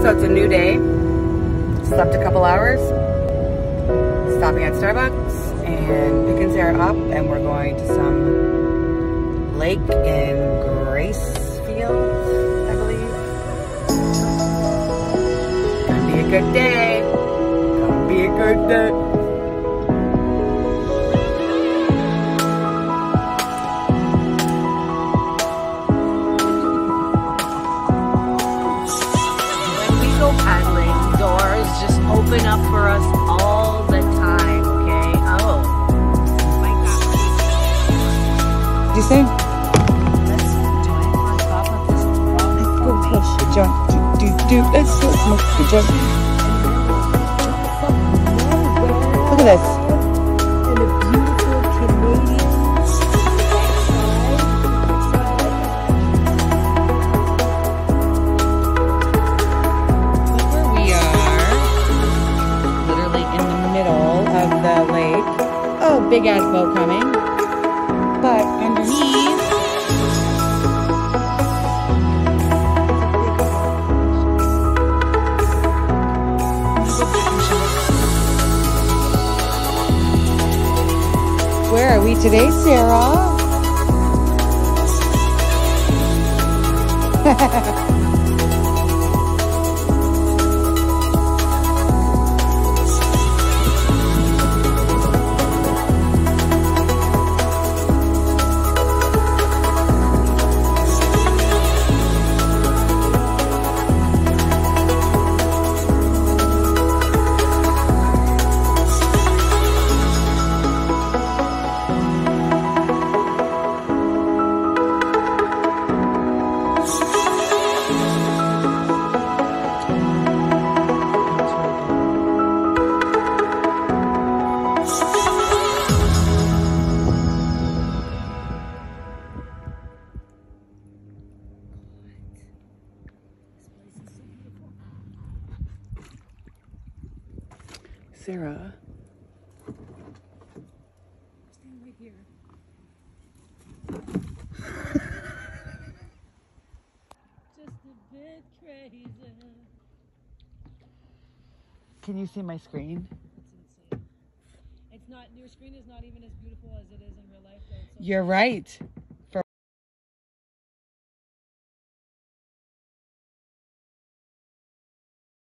So it's a new day. Slept a couple hours. Stopping at Starbucks and picking Sarah up, and we're going to some lake in Gracefield, I believe. Gonna be a good day. Gonna be a good day. Paddling, doors just open up for us all the time, okay? Oh my God. What do you say? Let's join on top of this rock formation. Let's smoke the joint. Let's smoke the joint. Look at this. And a beautiful Canadian of the lake. Oh, big ass boat coming. But underneath, where are we today, Sarah? Sarah. Stand right here. Just a bit crazy. Can you see my screen? It's insane. It's not, your screen is not even as beautiful as it is in real life though. You're right.